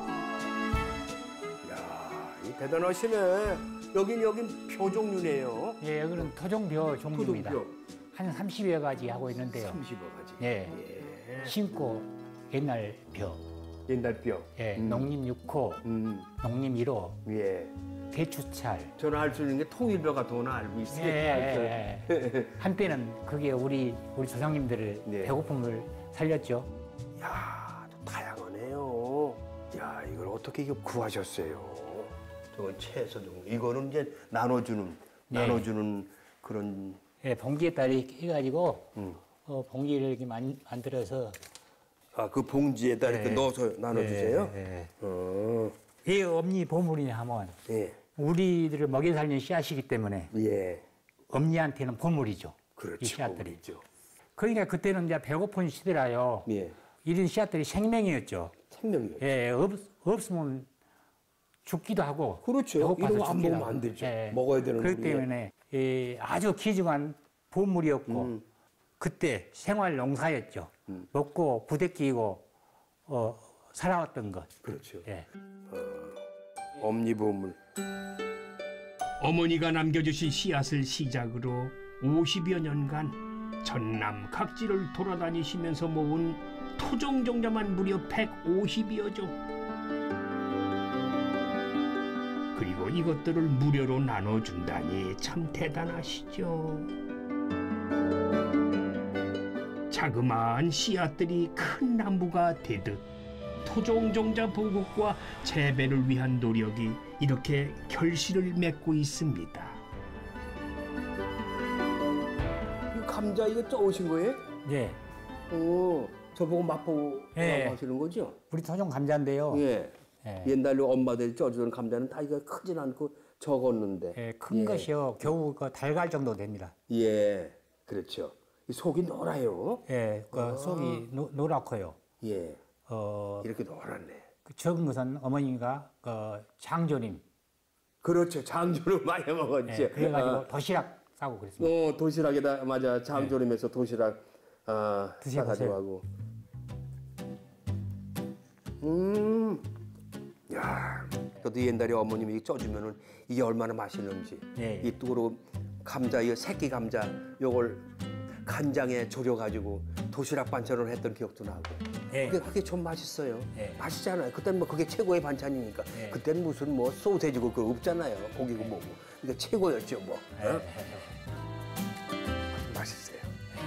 야, 이 대단하시네. 여긴 여긴 벼종류네요.
예, 여기는 토종벼 종류입니다.
토종벼.
한 삼십여 가지 하고 있는데요.
삼십여 가지.
예.
예.
심고 옛날 벼,
옛날 벼.
예,
음.
농림 육 호,
음.
농림 일 호,
예.
대추찰.
저는 알 수 있는 게 통일벼 같은 거는 알고
예,
있어요.
예, 예. 한때는 그게 우리 우리 조상님들의
네.
배고픔을 살렸죠.
야, 또 다양하네요. 야, 이걸 어떻게 이거 구하셨어요? 저건 채소 종 이거는 이제 나눠주는
네.
나눠주는 그런.
예, 봉지에 따리 해가지고
음.
어, 봉지를 이렇게 만, 만들어서
아, 그 봉지에다 이렇게
네.
넣어서 나눠주세요.
예, 예.
어,
이 엄니 보물이냐 하면
예,
우리들을 먹여 살리는 씨앗이기 때문에
예,
엄니한테는 보물이죠.
그렇죠.
이 씨앗들이.
보물이죠.
그러니까 그때는 이제 배고픈 시대라요.
예,
이런 씨앗들이 생명이었죠.
생명이요.
예, 없, 없으면 죽기도 하고.
그렇죠.
배고파서
이런 거 안
죽기도
먹으면
하고.
안 되죠.
예.
먹어야 되는
그렇기
우리의.
때문에 예, 아주 귀중한 보물이었고
음.
그때 생활 농사였죠.
음.
먹고 부대끼고 어, 살아왔던 것.
그렇죠.
예.
엄니보물.
어머니가 남겨주신 씨앗을 시작으로 오십여 년간 전남 각지를 돌아다니시면서 모은 토종 종자만 무려 백오십여 종. 그리고 이것들을 무료로 나눠준다니 참 대단하시죠. 자그마한 씨앗들이 큰 나무가 되듯 토종 종자 보급과 재배를 위한 노력이 이렇게 결실을 맺고 있습니다.
이 감자 이거 쪄오신 거예요?
예.
오, 저보고 맛보고
예.
하시는 거죠?
우리 토종 감자인데요.
예.
예.
옛날로 엄마들이 쪄주던 감자는 다 이거 크진 않고 적었는데.
예, 큰
예.
것이요. 겨우 그 달갈 정도 됩니다.
예, 그렇죠. 이 속이 노라요.
예, 그
아.
속이 노, 노랗고요.
예,
어,
이렇게 노랗네.
그 적은 것은 어머니가 그 장조림.
그렇죠. 장조림 많이 먹었죠.
예, 그래가지고
아,
도시락 싸고 그랬습니다.
어, 도시락에다 맞아. 장조림에서 도시락 아,
드셔보세요.
싸가지고 하고. 음, 야, 저도 옛날에 어머님이 쪄주면은 이게 얼마나 맛있는지.
예.
이 뚜그러 감자, 이 새끼 감자, 요걸 간장에 졸여가지고 도시락 반찬으로 했던 기억도 나고.
예.
그게, 그게 좀 맛있어요.
예.
맛있잖아요. 그때는 뭐 그게 최고의 반찬이니까.
예.
그때는 무슨 뭐 소세지고 그거 없잖아요. 고기고 뭐고. 그러니까 최고였죠, 뭐.
예.
어? 맛있어요.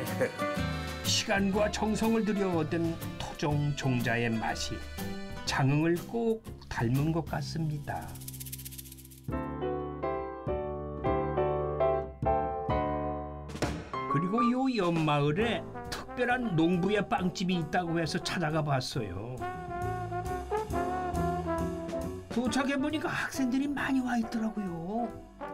시간과 정성을 들여 얻은 토종 종자의 맛이 장흥을 꼭 닮은 것 같습니다. 그리고 이 옆마을에 특별한 농부의 빵집이 있다고 해서 찾아가 봤어요. 도착해보니까 학생들이 많이 와 있더라고요.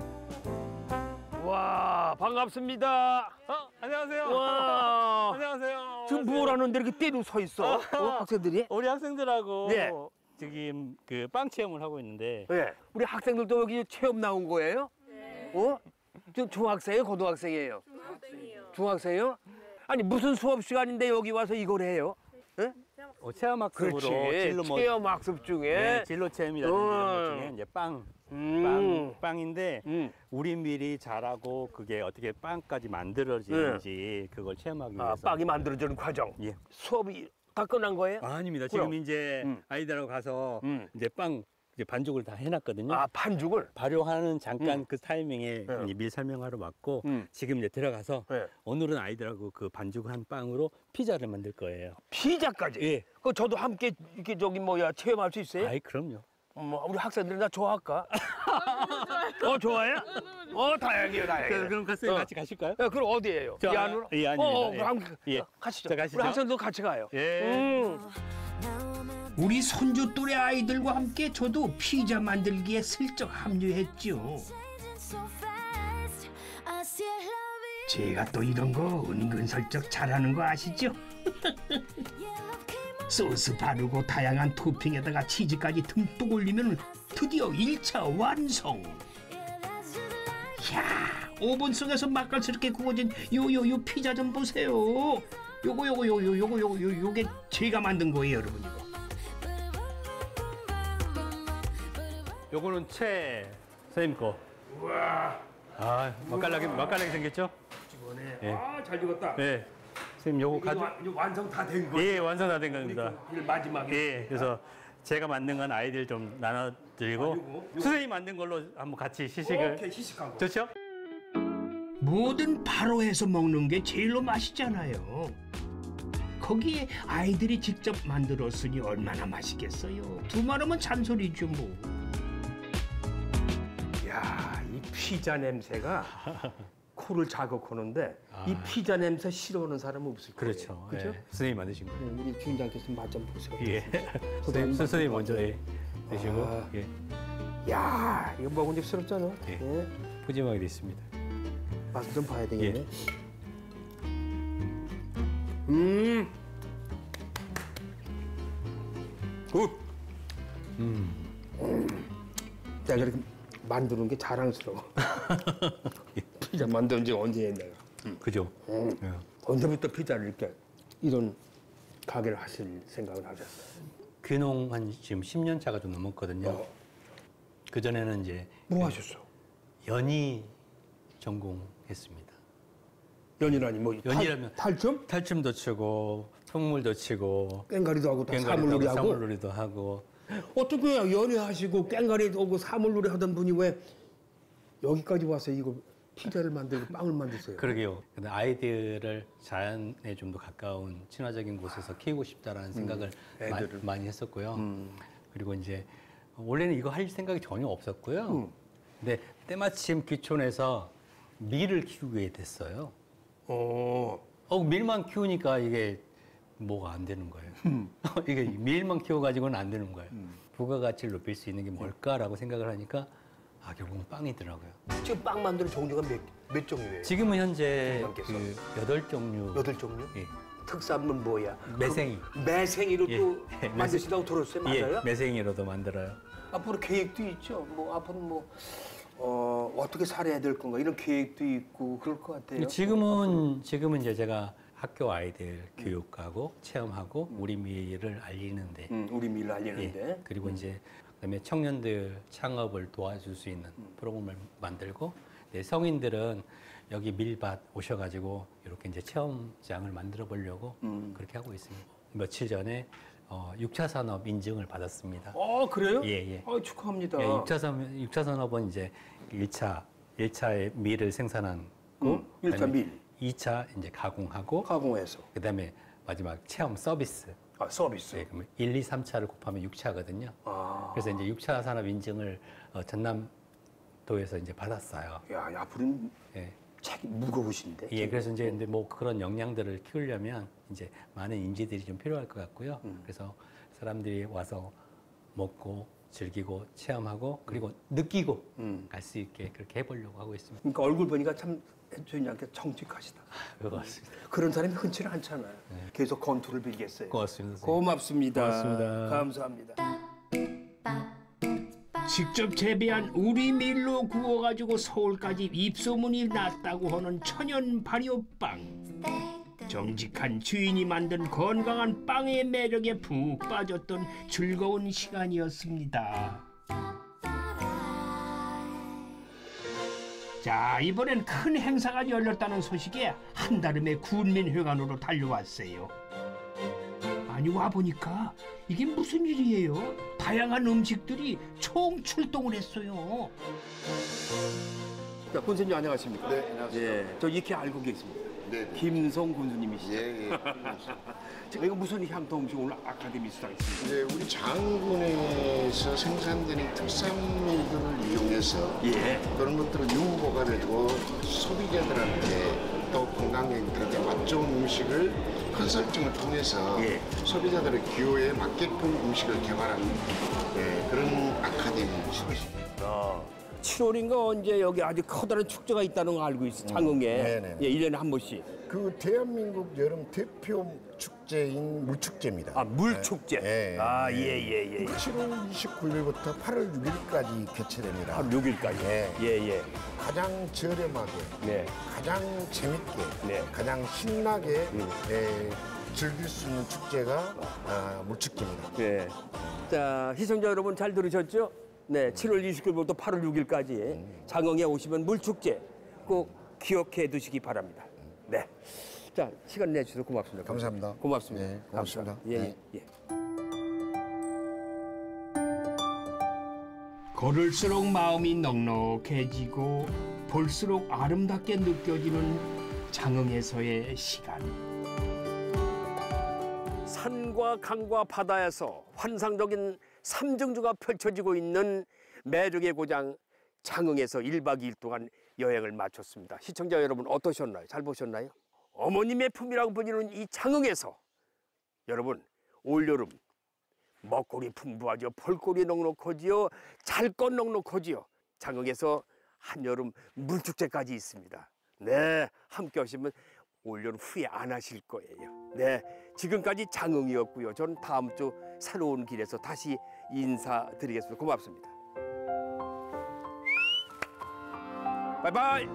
와, 반갑습니다.
어, 안녕하세요.
와,
안녕하세요.
지금 뭘 하는데 이렇게 떼로 서 있어? 어, 학생들이?
우리 학생들하고
예.
지금 그 빵 체험을 하고 있는데
예. 우리 학생들도 여기 체험 나온 거예요? 네. 어? 저 중학생이에요? 고등학생이에요? 중학생이요. 중학생이요? 아니 무슨 수업 시간인데 여기 와서 이걸 해요? 예?
어, 체험학습으로
그렇지.
진로 뭐
체험학습 중에
네, 진로 체험이라든지
어.
이런 것 중에 이제 빵,
음.
빵, 빵인데
음.
우리 밀이 자라고 그게 어떻게 빵까지 만들어지는지 그걸 체험하기
아,
위해서.
빵이 만들어지는 과정.
예.
수업이 다 끝난 거예요?
아닙니다.
그럼.
지금 이제
음.
아이들하고 가서
음.
이제 빵 이제 반죽을 다 해놨거든요.
아, 반죽을?
발효하는 잠깐
음.
그 타이밍에
네.
이제 밀 설명하러 왔고
음.
지금 이제 들어가서
네.
오늘은 아이들하고 그 반죽한 빵으로 피자를 만들 거예요.
피자까지?
예.
그 저도 함께 이렇게 저기 뭐야 체험할 수 있어요?
아이 그럼요.
뭐 우리 학생들이 나 좋아할까? 어, 좋아해? 어, 다행이에요, 다행이에요.
그, 그럼 같이
어.
같이 가실까요?
예, 그럼 어디예요?
저,
이 안으로?
이 안입니다.
어, 어,
예.
그럼
예.
가시죠.
자, 가시죠.
우리 학생도 같이 가요.
예.
음.
Now I'm at
우리 손주 또래 아이들과 함께 저도 피자 만들기에 슬쩍 합류했죠. 제가 또 이런 거 은근슬쩍 잘하는 거 아시죠? 소스 바르고 다양한 토핑에다가 치즈까지 듬뿍 올리면 드디어 일 차 완성. 이야, 오븐 속에서 맛깔스럽게 구워진 요요요 피자 좀 보세요. 요거 요거 요요 요거 요거 요 요게 제가 만든 거예요, 여러분. 이거.
요거는 최 선생님 거.
우와.
아, 맛깔나게 맛깔나게 생겼죠?
이번에
예.
아, 잘 익었다.
네. 선생님 요거
이거
가져.
와- 이거 완성 다 된 거예요?
예, 완성 다 된 겁니다.
일 마지막에.
예, 그래서 제가 만든 건 아이들 좀 나눠드리고
아, 요거? 요거?
선생님 만든 걸로 한번 같이 시식을.
오케이, 시식하고.
좋죠?
뭐든 바로 해서 먹는 게 제일로 맛있잖아요. 거기에 아이들이 직접 만들었으니 얼마나 맛있겠어요. 두말하면 잔소리죠 뭐.
야, 이 피자 냄새가 코를 자극하는데
아.
이 피자 냄새 싫어하는 사람은 없을 거예요.
그렇죠.
그죠?
예, 선생님 만드신 거.
네, 우리 주인장께서 맛 좀 보세요.
예. 선생님, 선생님 먼저 예. 드시고.
아.
예.
야, 이거 먹음직스럽잖아.
예.
예.
푸짐하게 됐습니다.
맛을 좀 봐야 되겠네.
예.
음. 굿.
음.
내가 이렇게 만드는 게 자랑스러워. 피자 만든 지 언제 했나요?
그죠?
음.
예.
언제부터 피자를 이렇게 이런 가게를 하실 생각을 하셨어요?
귀농 한 지금 십 년 차가 좀 넘었거든요.
어.
그 전에는 이제
뭐 하셨어?
연희 전공했습니다.
연이라니 뭐
연이라면
탈, 탈춤?
탈춤도 치고 풍물도 치고
깽가리도 하고 다
깽가리도
사물놀이
하고
하고
사물놀이도 하고.
어떻게 연애하시고 깽가리도 하고 사물놀이 하던 분이 왜 여기까지 와서 이거 피자를 만들고 빵을 만드세요?
그러게요. 근데 아이들을 자연에 좀 더 가까운 친화적인 곳에서 키우고 싶다라는 생각을 마-
애들을.
많이 했었고요.
음.
그리고 이제 원래는 이거 할 생각이 전혀 없었고요.
음.
근데 때마침 귀촌에서 밀을 키우게 됐어요.
어.
어, 밀만 키우니까 이게 뭐가 안 되는 거예요. 이게 밀만 키워가지고는 안 되는 거예요. 부가가치를 높일 수 있는 게 뭘까라고 생각을 하니까 아, 결국은 빵이더라고요.
지금 빵 만드는 종류가 몇, 몇 종류예요?
지금은 현재
선생님께서.
그 여덟 종류.
여덟 종류?
예.
특산물 뭐야?
매생이.
그 매생이로
예.
또
예,
만드신다고 들었어요? 맞아요?
예, 매생이로도 만들어요.
앞으로 계획도 있죠. 뭐 앞으로 뭐 어, 어떻게 살아야 될 건가 이런 계획도 있고 그럴 것 같아요.
지금은 지금은 이제 제가 학교 아이들 교육하고 체험하고 우리 밀을 알리는데,
음, 우리 밀을 알리는데.
예, 그리고 이제 그다음에 청년들 창업을 도와줄 수 있는 프로그램을 만들고, 네, 성인들은 여기 밀밭 오셔가지고 이렇게 이제 체험장을 만들어 보려고
음.
그렇게 하고 있습니다. 며칠 전에 어, 육 차 산업 인증을 받았습니다.
어, 그래요?
예, 예.
어, 축하합니다.
예, 육 차 산업, 육 차 산업은 이제 일 차, 일 차의 밀을 생산하고,
음, 일 차
그다음에
밀.
이 차 이제 가공하고,
가공해서.
그다음에 마지막 체험 서비스.
아, 서비스.
네, 그러면 일, 이, 삼 차를 곱하면 육 차거든요.
아.
그래서 이제 육 차 산업 인증을 어, 전남도에서 이제 받았어요.
야, 야, 앞으로는
예.
책이 무거우신데.
예, 그래서 이제 근데 뭐 그런 역량들을 키우려면 이제 많은 인재들이 좀 필요할 것 같고요.
음.
그래서 사람들이 와서 먹고 즐기고 체험하고 그리고 느끼고
음.
갈 수 있게 그렇게 해보려고 하고 있습니다.
그러니까 얼굴 보니까 참 주인장께 정직하시다.
고맙습니다.
그런 사람이 흔치는 않잖아요. 계속 건투를 빌겠어요.
고맙습니다. 선생님.
고맙습니다.
고맙습니다.
감사합니다.
직접 재배한 우리 밀로 구워가지고 서울까지 입소문이 났다고 하는 천연 발효빵. 정직한 주인이 만든 건강한 빵의 매력에 푹 빠졌던 즐거운 시간이었습니다. 자, 이번엔 큰 행사가 열렸다는 소식에 한달음에 군민회관으로 달려왔어요. 아니, 와보니까 이게 무슨 일이에요? 다양한 음식들이 총출동을 했어요.
자, 군수님 안녕하십니까?
네, 안녕하세요.
예, 저 익히 알고 계십니다.
네.
김성 군수님이시죠?
예, 예.
이거 무슨 향토 음식 오늘 아카데미 수상했습니다.
이제 우리 장군에서 생산되는 특산물들을 이용해서
예.
그런 것들을 유보가 되고 소비자들한테 또 관광객들한테 맛 좋은 음식을 컨설팅을 통해서
예.
소비자들의 기호에 맞게끔 음식을 개발하는 예, 그런 아카데미입니다.
아, 칠월인가 언제 여기 아주 커다란 축제가 있다는 거 알고 있어. 장흥에.
네네.
예, 일 년에 한 번씩.
그 대한민국 여름 대표 축제인 물축제입니다.
아, 물축제.
네.
아, 예, 예, 예.
칠월 이십구일부터 팔월 육일까지 개최됩니다.
팔월 육일까지.
네.
예, 예.
가장 저렴하게,
네.
가장 재밌게,
네.
가장 신나게
음.
예, 즐길 수 있는 축제가 아, 물축제입니다.
네. 자, 시청자 여러분 잘 들으셨죠? 네, 칠월 이십구일부터 팔월 육일까지 장흥에 오시면 물축제 꼭 기억해 두시기 바랍니다. 네. 자, 시간 내주셔서 고맙습니다.
감사합니다.
고맙습니다.
네, 고맙습니다.
예,
네.
예, 예.
걸을수록 마음이 넉넉해지고 볼수록 아름답게 느껴지는 장흥에서의 시간.
산과 강과 바다에서 환상적인 삼중주가 펼쳐지고 있는 매력의 고장 장흥에서 일박 이일 동안 여행을 마쳤습니다. 시청자 여러분 어떠셨나요? 잘 보셨나요? 어머님의 품이라고 불리는 이 장흥에서 여러분 올여름 먹거리 풍부하죠. 볼거리 넉넉하지요. 잘 것 넉넉하지요. 장흥에서 한여름 물축제까지 있습니다. 네, 함께 하시면 올여름 후회 안 하실 거예요. 네, 지금까지 장흥이었고요. 저는 다음 주 새로운 길에서 다시 인사드리겠습니다. 고맙습니다. 바이바이.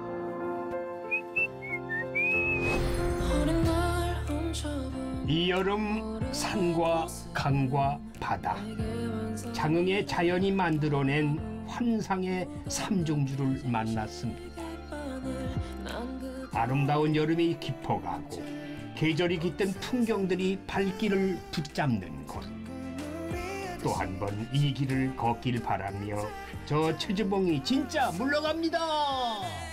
이 여름 산과 강과 바다, 장흥의 자연이 만들어낸 환상의 삼중주를 만났습니다. 아름다운 여름이 깊어가고 계절이 깃든 풍경들이 발길을 붙잡는 곳. 또 한 번 이 길을 걷길 바라며 저 최주봉이 진짜 물러갑니다.